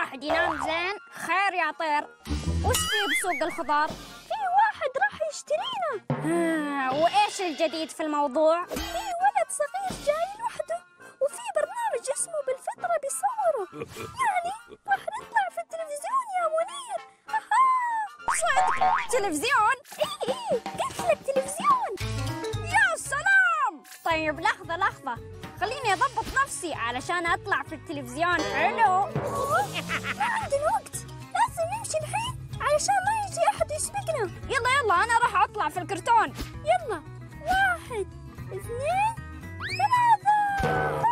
واحد ينام زين؟ خير يا طير. وش فيه بسوق الخضار؟ في واحد راح يشترينا. وإيش الجديد في الموضوع؟ في ولد صغير جاي لوحده وفي برنامج اسمه بالفطرة بيصوره، يعني راح نطلع في التلفزيون يا منير. صدق؟ تلفزيون؟ إيه قلت لك تلفزيون. يا سلام. طيب لحظة خليني أضبط نفسي علشان أطلع في التلفزيون. حلو. ما عندنا وقت، لازم نمشي الحين علشان ما يجي أحد يسبقنا. يلا أنا راح أطلع في الكرتون. يلا 1 2 3.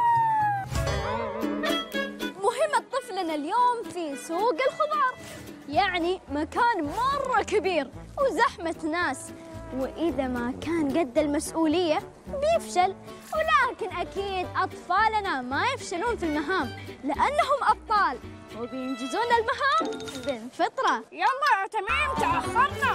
مهمة طفلنا اليوم في سوق الخضار، يعني مكان مرة كبير وزحمة ناس، وإذا ما كان قد المسؤولية بيفشل. ولكن أكيد أطفالنا ما يفشلون في المهام لأنهم أبطال وبينجزون المهام بالفطرة. يلا يا تميم تأخرنا.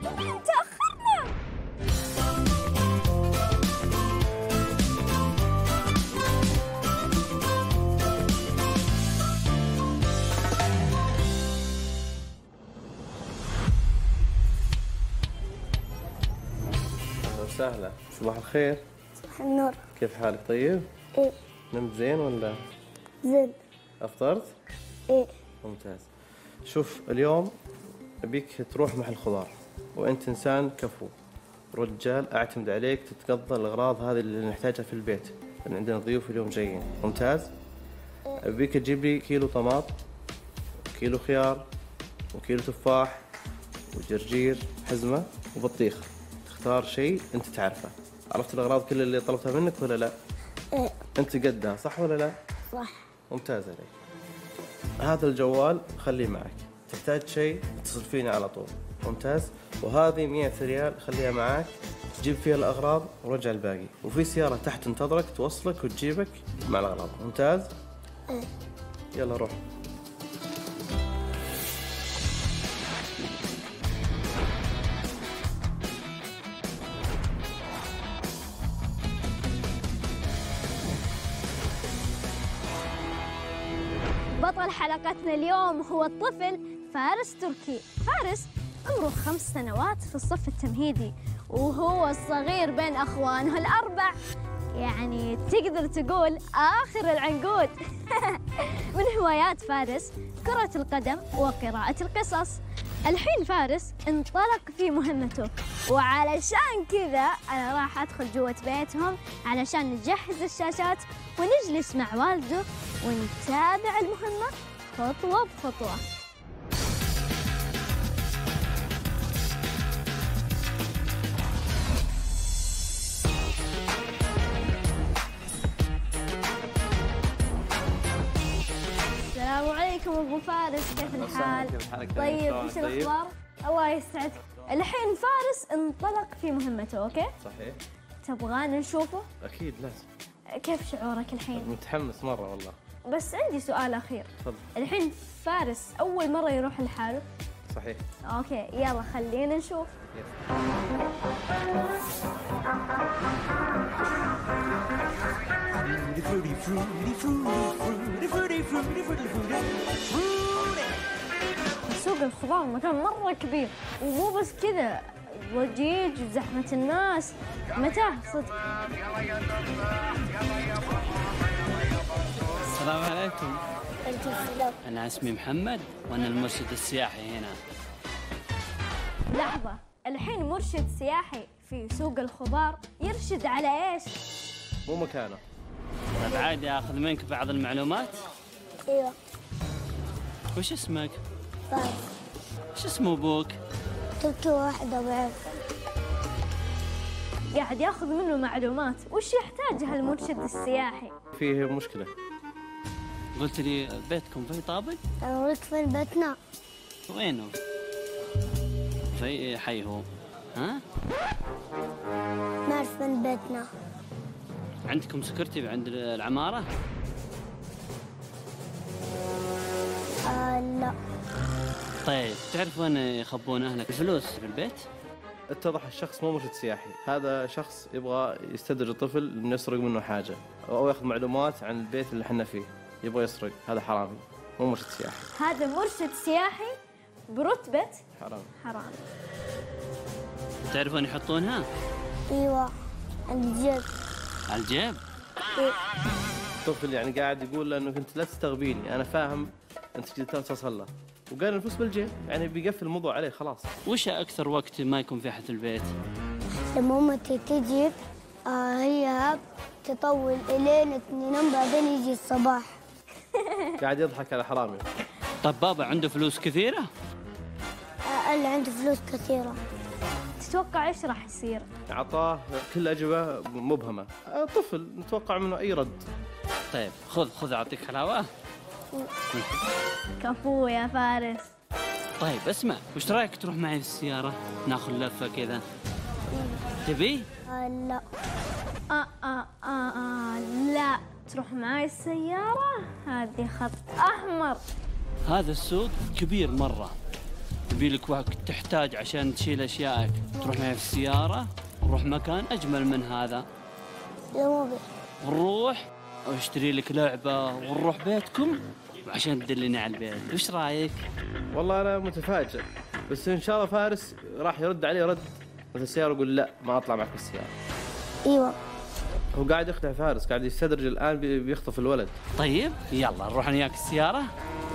وسهلا، صباح الخير. صباح النور. كيف حالك؟ طيب؟ ايه. نمت زين ولا؟ زين. أفطرت؟ ايه. ممتاز. شوف اليوم أبيك تروح محل خضار، وأنت إنسان كفو رجال، أعتمد عليك تتقضى الأغراض هذه اللي نحتاجها في البيت، لأن عندنا ضيوف اليوم جايين. ممتاز؟ أبيك تجيب لي كيلو طماط وكيلو خيار وكيلو تفاح وجرجير حزمة وبطيخ. تختار شيء أنت تعرفه. عرفت الأغراض كل اللي طلبتها منك ولا لا؟ ايه. أنت قدها صح ولا لا؟ صح. ممتاز عليك. هذا الجوال خليه معك، تحتاج شيء اتصل فيني على طول. ممتاز. وهذه 100 ريال خليها معك، تجيب فيها الأغراض ورجع الباقي، وفي سيارة تحت تنتظرك توصلك وتجيبك مع الأغراض. ممتاز؟ ايه. يلا روح. بطل حلقتنا اليوم هو الطفل فارس تركي. فارس عمره 5 سنوات في الصف التمهيدي، وهو الصغير بين أخوانه الأربع، يعني تقدر تقول آخر العنقود. من هوايات فارس كرة القدم وقراءة القصص. الحين فارس انطلق في مهمته، وعلشان كذا أنا راح أدخل جوة بيتهم علشان نجهز الشاشات ونجلس مع والده ونتابع المهمة خطوة بخطوة. السلام عليكم أبو فارس، كيف الحال؟ طيب، وش الأخبار؟ الله يسعدك. الحين فارس انطلق في مهمته، أوكي؟ صحيح. تبغانا نشوفه؟ أكيد لازم. كيف شعورك الحين؟ متحمس مرة والله. بس عندي سؤال أخير. تفضل. الحين فارس أول مرة يروح لحاله؟ صحيح. أوكي، يلا خلينا نشوف. سوق الخضار مكان مرة كبير، ومو بس كذا، ضجيج وزحمة الناس، متاهة صدق. السلام عليكم. انت السلام. أنا اسمي محمد وأنا المرشد السياحي هنا. لحظة، الحين مرشد سياحي في سوق الخضار يرشد على إيش؟ مو مكانه. طيب عادي آخذ منك بعض المعلومات؟ ايوه. وش اسمك؟ فارس. وش اسم أبوك؟ تركي واحدة بعرف. قاعد ياخذ منه معلومات، وش يحتاجها المرشد السياحي؟ فيه مشكلة. قلت لي بيتكم في طابق؟ انا ولدت في بيتنا. وينه؟ في أي حي هو؟ ها؟ ما اعرف من بيتنا. عندكم سكرتي عند العمارة؟ لا. طيب تعرف وين يخبون أهلك الفلوس في البيت؟ اتضح الشخص مو مرشد سياحي، هذا شخص يبغى يستدرج الطفل انه يسرق منه حاجة، أو ياخذ معلومات عن البيت اللي احنا فيه، يبغى يسرق، هذا حرامي. مو مرشد سياحي. هذا مرشد سياحي برتبة حرام. تعرفون يحطونها ايوه الجيب. على الجيب؟ طفل يعني قاعد يقول له انه كنت لا تستغبيني، انا فاهم انت كنت توصل له، وقال الفلوس بالجيب، يعني بيقفل الموضوع عليه خلاص. وش اكثر وقت ما يكون في احد في البيت؟ لما امتي تجي هي تطول الين ننام بعدين يجي الصباح. قاعد يضحك على حرامي. طب بابا عنده فلوس كثيرة؟ اللي عنده فلوس كثيرة. تتوقع ايش راح يصير؟ اعطاه كل اجوبه مبهمه، طفل نتوقع منه اي رد. طيب خذ اعطيك حلاوة. كفو يا فارس. طيب اسمع، وش رايك تروح معي في السيارة؟ ناخذ لفة كذا. تبي؟ لا. لا تروح معي السيارة، هذه خط أحمر. هذا السوق كبير مرة، يبي لك وقت تحتاج عشان تشيل أشيائك. تروح معي في السيارة نروح مكان أجمل من هذا. لا مو بي. نروح واشتري لك لعبة ونروح بيتكم عشان تدلني على البيت. وش رايك؟ والله انا متفاجئ، بس ان شاء الله فارس راح يرد عليه رد مثل السياره يقول لا ما اطلع معك في السياره. ايوه. هو قاعد يخدع فارس، قاعد يستدرج الان، بيخطف الولد. طيب يلا نروح انا وياك السيارة.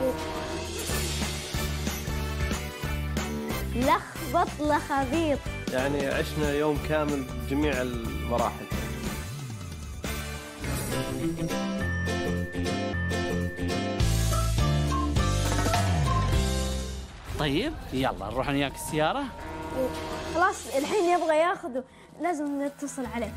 لخبط لخبيط. يعني عشنا يوم كامل بجميع المراحل. طيب يلا نروح انا وياك السيارة. خلاص الحين يبغى ياخذه، لازم نتصل عليه.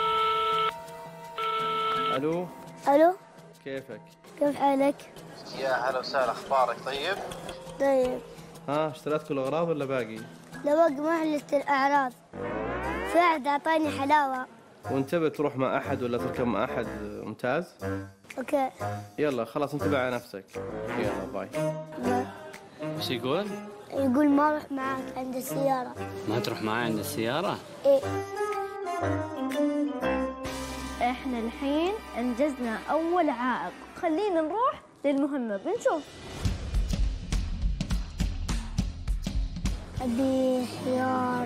الو. الو. كيفك؟ كيف حالك؟ يا هلا وسهلا، اخبارك طيب؟ طيب. ها اشتريت كل الاغراض ولا باقي؟ لو باقي محلة الأعراض، في أحد أعطاني حلاوة. وانتبه تروح مع احد ولا تركب مع احد، ممتاز؟ اوكي. يلا خلاص انتبه على نفسك، يلا باي. وش يقول؟ يقول ما أروح معاك عند السيارة. ما تروح معي عند السيارة؟ إيه. احنا الحين انجزنا اول عائق، خلينا نروح للمهمة بنشوف. أبي خيار.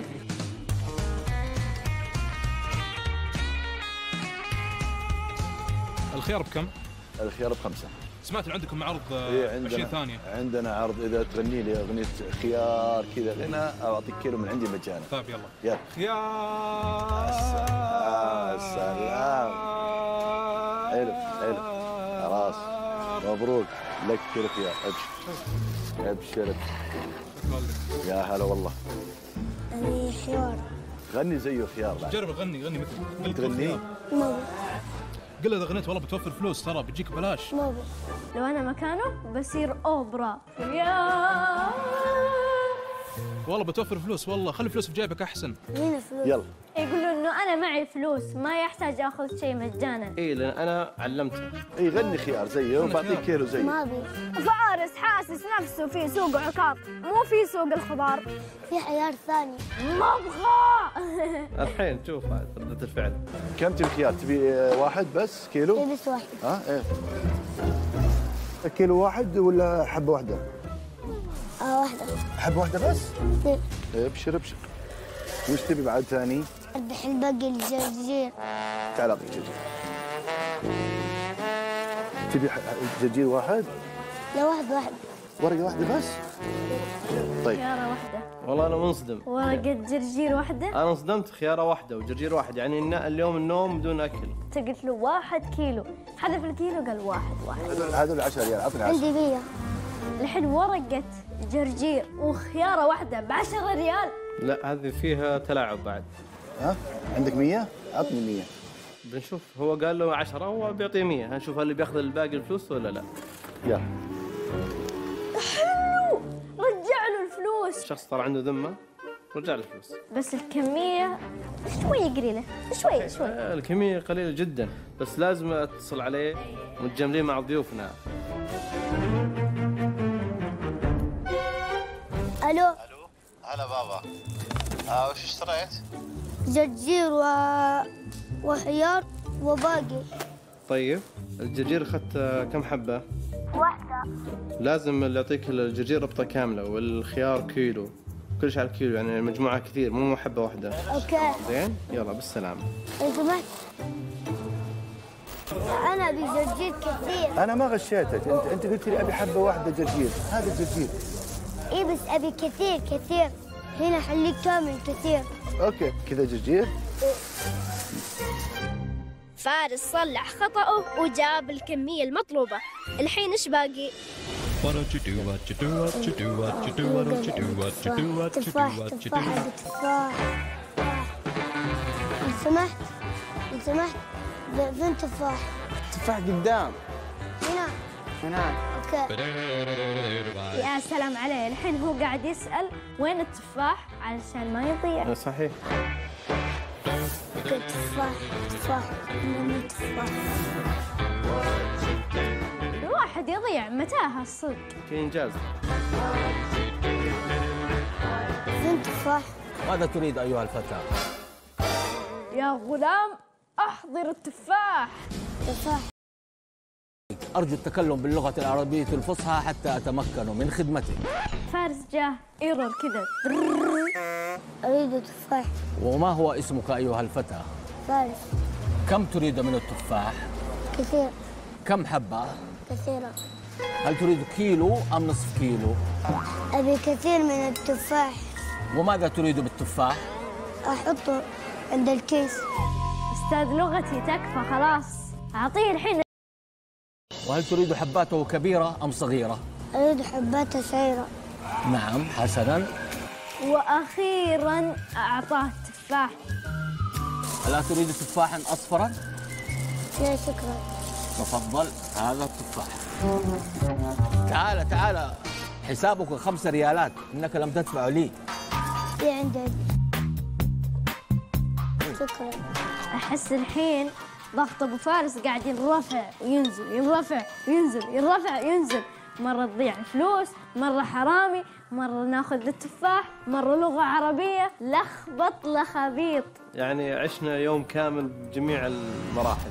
الخيار بكم؟ الخيار ب5. سمعت إن عندكم عرض إيه 20 ثانية. عندنا عرض إذا تغني لي أغنية خيار كذا غنى أعطيك كيلو من عندي مجانا. طيب يلا. يلا. خيار. سلام. حلو حلو. خلاص مبروك لك كيلو خيار. ابشر ابشر. يا هلا والله. أبي خيار. غني زيه خيار بعد. جرب غني مثل. تغني؟ مو قل له إذا غنيت والله بتوفر فلوس، ترى بتجيك ببلاش. مو لو انا مكانه بصير اوبرا. والله بتوفر فلوس، والله خلي فلوس في جيبك أحسن. هنا فلوس. يلا. يقولوا انه انا معي فلوس، ما يحتاج اخذ شيء مجانا. اي لان انا علمته. اي غني خيار زيه وبعطيك كيلو زيه. ما أبي. فارس حاسس نفسه في سوق عكاظ، مو في سوق الخضار. في خيار ثاني. ما ابغى. الحين شوف ردة الفعل. كم تبي خيار؟ تبي واحد بس كيلو؟ إيه بس واحد. ها ايه. كيلو واحد ولا حبة واحدة؟ واحدة. حبة واحدة بس؟ إيه. ابشر ابشر. وش تبي بعد ثاني؟ أذبح الباقي الجرجير. تعال اعطيك جرجير. تبي جرجير واحد؟ لا واحد. ورقة واحدة بس؟ طيب. خيارة واحدة. والله انا منصدم. ورقة جرجير واحدة. انا انصدمت، خياره واحده وجرجير واحد، يعني اليوم النوم بدون اكل. انت قلت له 1 كيلو، حذف الكيلو قال واحد. هذول 10 ريال، اعطني 10. عندي 100. الحين ورقة جرجير وخيارة واحدة ب10 ريال. لا هذه فيها تلاعب بعد. ها؟ عندك 100؟ عطني 100. بنشوف، هو قال له 10، هو بيعطيه 100، هنشوف هل بياخذ الباقي الفلوس ولا لا. يلا. حلو، رجع له الفلوس. الشخص طلع عنده ذمه، رجع له الفلوس. بس الكمية شوي قليلة، شوي. الكميه قليله جدا، بس لازم اتصل عليه، متجملين مع ضيوفنا. الو. هلا بابا. وش اشتريت؟ جرجير وخيار وباقي. طيب الجرجير اخذت كم حبه؟ واحدة. لازم اللي يعطيك الجرجير ربطة كاملة والخيار كيلو، كل شيء على الكيلو، يعني المجموعة كثير مو حبة واحدة. اوكي. زين يلا بالسلامة. لو سمحت. أنا أبي جرجير كثير. انا ما غشيتك، انت قلت لي ابي حبه واحده جرجير، هذا جرجير. إيه بس أبي كثير كثير. هنا خليك كامل كثير. اوكي كذا جرجير. فارس صلح خطأه وجاب الكمية المطلوبة. الحين إيش باقي؟ تفاح تفاح تفاح. لو سمحت لو سمحت، فين تفاح؟ تفاح قدام هنا. هناك. اوكي. يا سلام عليه، الحين هو قاعد يسأل وين التفاح علشان ما يضيع. صحيح. اوكي تفاح تفاح. من تفاح. الواحد يضيع متاهة الصدق. في إنجاز. فين تفاح؟ ماذا تريد أيها الفتى؟ يا غلام أحضر التفاح. تفاح. أرجو التكلم باللغة العربية الفصحى حتى أتمكن من خدمتك. فارس جاه ايرور كذا. أريد تفاح. وما هو اسمك أيها الفتى؟ فارس. كم تريد من التفاح؟ كثير. كم حبة؟ كثيرة. هل تريد كيلو أم نصف كيلو؟ أبي كثير من التفاح. وماذا تريد بالتفاح؟ أحطه عند الكيس. أستاذ لغتي تكفى خلاص، أعطيه الحين. وهل تريد حباته كبيرة أم صغيرة؟ أريد حبات صغيرة. نعم حسناً. وأخيراً أعطاه تفاح. ألا تريد تفاحاً أصفراً؟ لا شكرا. تفضل هذا التفاح. تعال تعال، حسابك 5 ريالات، إنك لم تدفع لي. في عندي. شكرا. أحس الحين ضغط أبو فارس قاعد ينرفع وينزل، ينرفع وينزل، ينرفع وينزل. مرة تضيع فلوس، مرة حرامي، مرة ناخذ التفاح، مرة لغة عربية، لخبط لخبيط. يعني عشنا يوم كامل بجميع المراحل.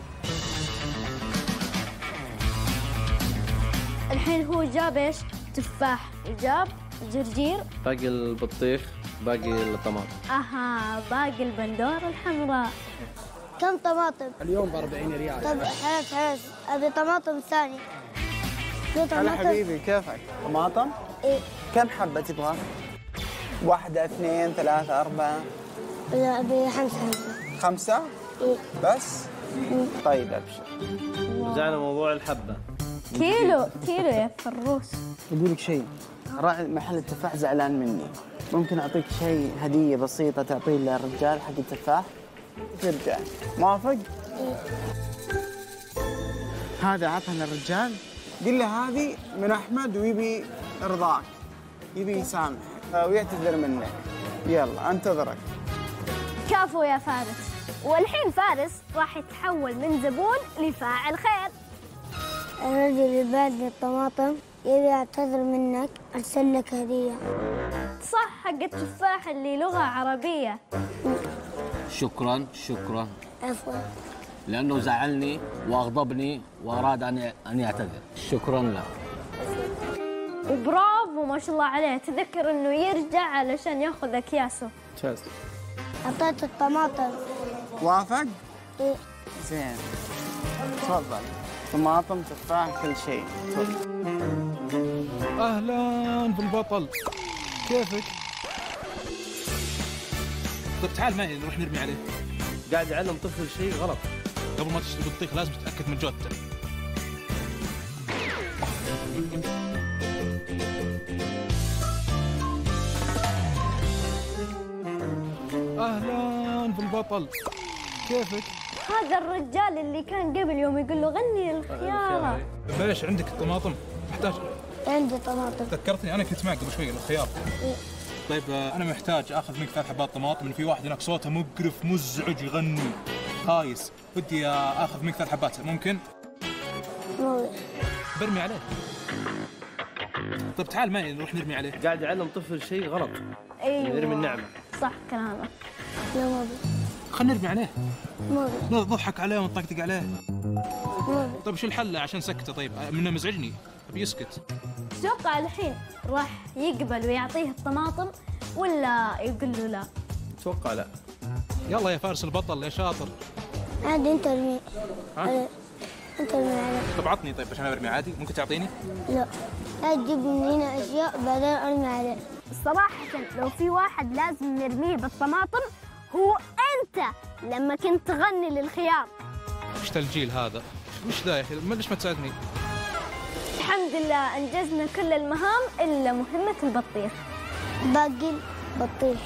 الحين هو جاب ايش؟ تفاح، وجاب جرجير، باقي البطيخ، باقي الطماطم. اها باقي البندورة الحمراء. كم طماطم؟ اليوم ب 40 ريال. طب حرس أبي طماطم ثاني. في هلا طماطم؟ حبيبي كيفك؟ طماطم؟ إيه. كم حبة تبغى؟ 1 2 3 4 لا أبي 5. 5 إيه. بس؟ طيب ابشر. رجعنا موضوع الحبة. كيلو كيلو يا فروس. بقول لك شيء، راعي محل التفاح زعلان مني، ممكن اعطيك شيء هدية بسيطة تعطيه للرجال حق التفاح ترجع، موافق؟ إيه. هذا عطها للرجال، قل له هذه من احمد ويبي رضاك، يبي يسامحك ويعتذر منك. يلا انتظرك. كفو يا فارس. والحين فارس راح يتحول من زبون لفاعل خير. الرجل اللي بعد الطماطم يبي يعتذر منك، أرسل لك هدية. صح، حق التفاح اللي لغة عربية. شكراً شكراً. عفوا. لأنه زعلني وأغضبني وأراد أن يعتذر. شكراً له. وبرافو ما شاء الله عليه، تذكر إنه يرجع علشان ياخذ أكياسه. ممتاز. أعطيت الطماطم. وافق؟ إيه. زين. تفضل. طماطم تفاح كل شيء. اهلا بالبطل، كيفك؟ طيب تعال معي نروح نرمي عليه. قاعد يعلم طفل شيء غلط. قبل ما تشتري بطيخ لازم تتاكد من جودته. اهلا بالبطل، كيفك؟ هذا الرجال اللي كان قبل يوم يقول له غني الخيارة. ليش عندك الطماطم؟ محتاج. عندي طماطم. ذكرتني انا كنت معك قبل شوي الخيار. إيه. طيب انا محتاج اخذ منك 3 حبات طماطم، في واحد هناك صوته مقرف مزعج يغني خايس، ودي اخذ منك 3 حبات، ممكن؟ مو. برمي عليه. طيب تعال معي نروح نرمي عليه. قاعد يعلم طفل شيء غلط. ايوه يرمي النعمة. صح كلامك. لا مو. خلينا نرمي عليه. مو. نضحك عليه ونطقطق عليه. مو. طيب شو الحل عشان سكته؟ طيب منه مزعجني، بيسكت. تتوقع الحين راح يقبل ويعطيه الطماطم ولا يقول له لا؟ اتوقع لا. يلا يا فارس البطل يا شاطر. عادي انت ارمي. ها؟ انت ارمي علي. طب عطني طيب عشان ارمي عادي، ممكن تعطيني؟ لا تجيب من هنا اشياء بعدين ارمي عليه. صراحة لو في واحد لازم نرميه بالطماطم هو أنت لما كنت تغني للخيار. ايش الجيل هذا؟ وش ذا يا اخي؟ ليش ما تساعدني؟ الحمد لله أنجزنا كل المهام إلا مهمة البطيخ. باقي البطيخ.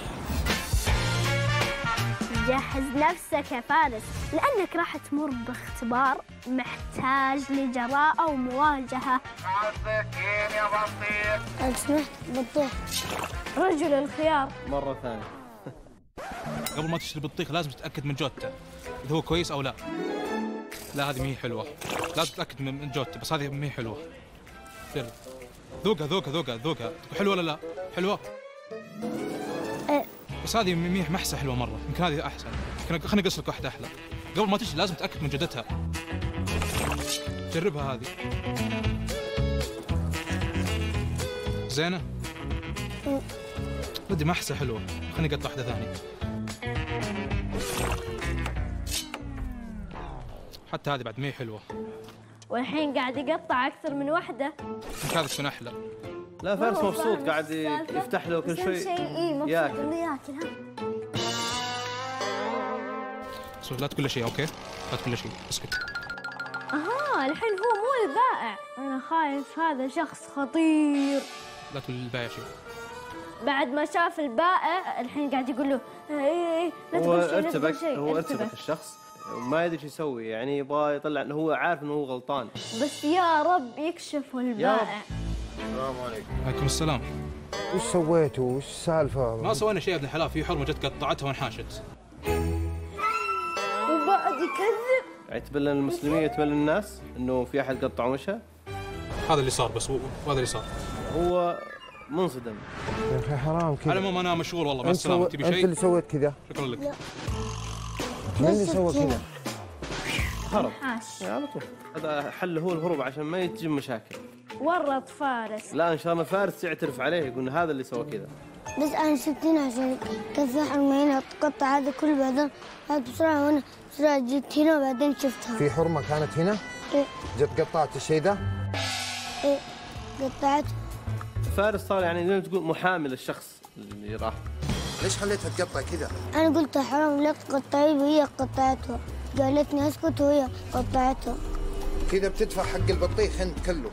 جهز نفسك يا فارس لأنك راح تمر باختبار محتاج لجراءة ومواجهة. يا بطيخ. لو سمحت بطيخ. رجل الخيار. مرة ثانية. قبل ما تشتري بطيخ لازم تتاكد من جودته اذا هو كويس او لا. لا هذه ما هي حلوه، لازم تتاكد من جودته، بس هذه ما هي حلوه. جرب ذوقها حلوه ولا لا؟ حلوه؟ ايه. بس هذه ما هي محسه حلوه مره، يمكن هذه احسن. خليني اقص لك واحده احلى. قبل ما تشتري لازم تتاكد من جودتها. جربها هذه. زينه؟ ودي محسه حلوه، خليني اقطع واحده ثانيه. حتى هذه بعد ما هي حلوه. والحين قاعد يقطع أكثر من واحدة. يمكن هذه تكون احلى. لا فارس مبسوط قاعد يفتح له كل شوي. مبسوط ياكل. إنه ياكل. لا تقول له شيء، اوكي؟ لا تقول له شيء، اسكت. الحين هو مو البائع. أنا خايف هذا شخص خطير. لا تقول للبائع شيء. بعد ما شاف البائع الحين قاعد يقول له ايه لا هو تقول شيء لا تقول شيء. هو ارتبك الشخص وما يدري شو يسوي، يعني يبغى يطلع انه هو عارف انه هو غلطان. بس يا رب يكشفوا البائع. السلام عليكم. عليكم السلام. وش سويتوا؟ وش السالفة؟ ما سوينا شيء يا ابن الحلال، في حرمة جت قطعتها وانحاشت. وبعد يكذب. يعني تبلن المسلمين تبلن الناس انه في احد قطع ومشى. هذا اللي صار، بس وهذا اللي صار. هو منصدم. يا اخي حرام كذا. على العموم انا مشغول والله، مع السلامة. تبي شيء؟ انت اللي سويت كذا؟ شكرا لك. من اللي سوى كذا؟ هرب. حاش. على طول. هذا حل هو الهروب عشان ما تجي مشاكل. ورط فارس. لا ان شاء الله فارس يعترف عليه يقول هذا اللي سوى كذا. بس انا شفت هنا عشان كان في حرمة هنا تقطع هذا كله بعدين هذا بسرعة وانا بسرعة جيت هنا وبعدين شفتها. في حرمة كانت هنا؟ ايه. جت قطعت الشيء ذا؟ ايه قطعته. فارس صار يعني زي ما تقول محامي للشخص اللي راح. ليش خليتها تقطع كذا؟ انا قلت حرام لا تقطعيه وهي قطعته. قالتني اسكت وهي قطعته. كذا بتدفع حق البطيخ انت كله.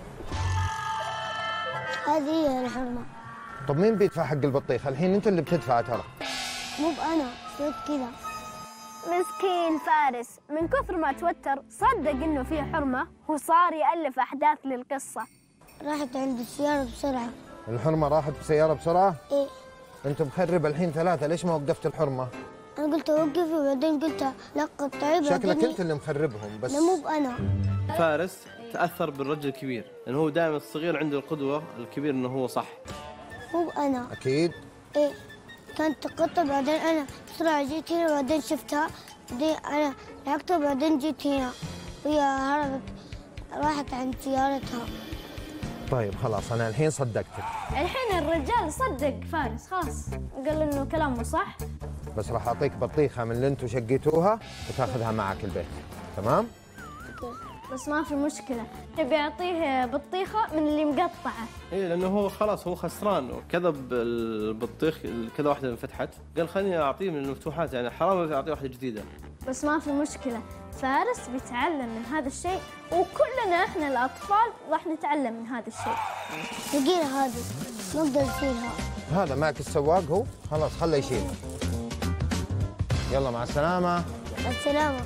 هذه هي الحرمة. طب مين بيدفع حق البطيخ؟ الحين انت اللي بتدفع ترى. مو بأنا سويت كذا. مسكين فارس من كثر ما توتر صدق انه في حرمة وصار يألف احداث للقصة. راحت عند السيارة بسرعة. الحرمة راحت بسيارة بسرعة؟ ايه. انت مخرب الحين ثلاثة، ليش ما وقفت الحرمة؟ انا قلت اوقفي وبعدين قلت لا قطعي. شكلك انت اللي مخربهم بس. لا مو بأنا. فارس تأثر بالرجل الكبير لأنه هو دائما الصغير عنده القدوة الكبير انه هو صح. مو بأنا. اكيد. ايه كانت تقطع بعدين انا بسرعة جيت هنا وبعدين شفتها بعدين انا لحقتها وبعدين جيت هنا وهي هربت راحت عند سيارتها. طيب خلاص انا الحين صدقتك. الحين الرجال صدق فارس خلاص قال انه كلامه صح. بس راح اعطيك بطيخة من اللي انتم شقيتوها وتاخذها معك البيت، تمام؟ بس ما في مشكلة، تبي أعطيه بطيخة من اللي مقطعة. ايه لانه هو خلاص هو خسران وكذب البطيخ كذا واحده انفتحت، قال خليني اعطيه من المفتوحات يعني حرام اعطيه واحده جديده. بس ما في مشكلة، فارس بيتعلم من هذا الشيء وكلنا احنا الاطفال راح نتعلم من هذا الشيء. ثقيلة هذه ما اقدر اشيلها. هذا معك السواق هو، خلاص خله يشيل. يلا مع السلامة. مع السلامة.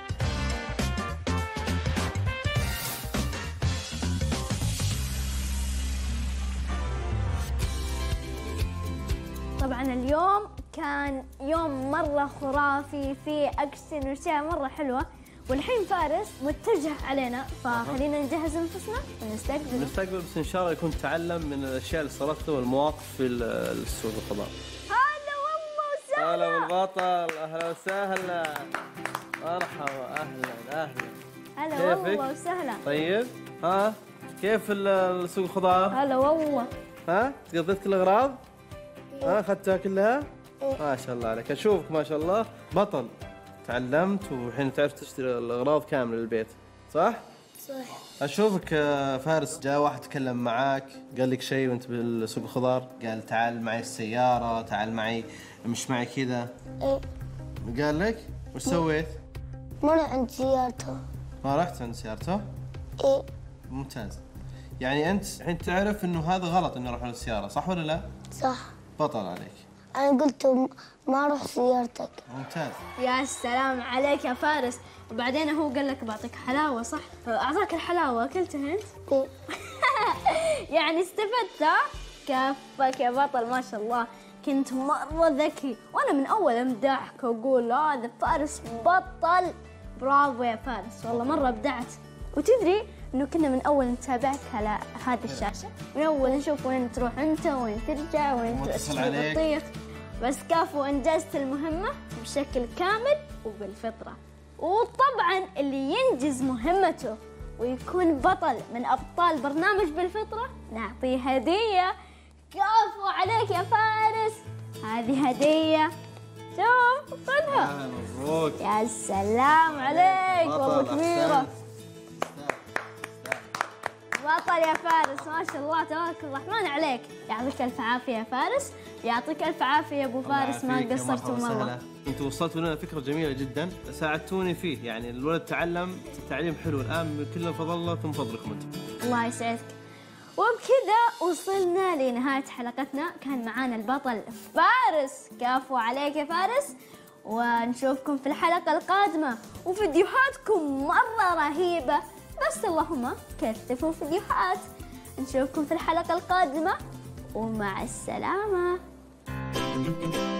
طبعا اليوم كان يوم مرة خرافي فيه أكشن وأشياء مرة حلوة، والحين فارس متجه علينا فخلينا نجهز أنفسنا ونستقبل. بس إن شاء الله يكون تعلم من الأشياء اللي صارت له والمواقف في السوق الخضار. هلا والله وسهلا. هلا بالبطل، أهلا وسهلا. مرحبا، أهلا أهلا. هلا والله وسهلا. طيب ها كيف سوق الخضار؟ هلا والله. ها قضيت كل الاغراض؟ ها اخذتها كلها؟ ما شاء الله عليك، اشوفك ما شاء الله بطل. تعلمت والحين تعرف تشتري الاغراض كامله للبيت، صح؟ صح. اشوفك فارس، جاء واحد تكلم معاك قال لك شيء وانت بالسوق الخضار، قال تعال معي السياره، تعال معي مش معي كذا. ايه. قال لك وش سويت؟ ما رحت عند سيارته. ما رحت عند سيارته؟ ايه. ممتاز. يعني انت الحين تعرف انه هذا غلط انه اروح على السياره، صح ولا لا؟ صح. بطل عليك. انا قلت ما اروح سيارتك. ممتاز. يا سلام عليك يا فارس. وبعدين هو قال لك بعطيك حلاوه، صح؟ اعطاك الحلاوه اكلتها انت؟ ايه. يعني استفدت ها؟ كفك يا بطل ما شاء الله، كنت مرة ذكي، وأنا من أول أمدحك وأقول هذا فارس بطل. برافو يا فارس، والله مرة أبدعت. وتدري إنه كنا من أول نتابعك على هذه الشاشة، من أول نشوف وين تروح أنت وين ترجع وين تشتري بطيخ. بس كفو أنجزت المهمة بشكل كامل وبالفطرة. وطبعا اللي ينجز مهمته ويكون بطل من أبطال برنامج بالفطرة نعطيه هدية. كفو عليك يا فارس، هذه هدية، شوف خذها. مبروك. يا سلام عليك والله كبيرة. بطل يا فارس ما شاء الله تبارك الرحمن عليك. يعطيك ألف عافية يا فارس، يعطيك ألف عافية يا أبو فارس، ما قصرتوا مرة. انتوا وصلتوا لنا فكرة جميلة جدا، ساعدتوني فيه. يعني الولد تعلم تعليم حلو الآن، كله فضل الله ثم فضلكم انتم. الله يسعدك. وبكذا وصلنا لنهاية حلقتنا، كان معانا البطل فارس. كفو عليك يا فارس، ونشوفكم في الحلقة القادمة وفيديوهاتكم مرة رهيبة، بس اللهم كثفوا فيديوهات. نشوفكم في الحلقة القادمة ومع السلامة.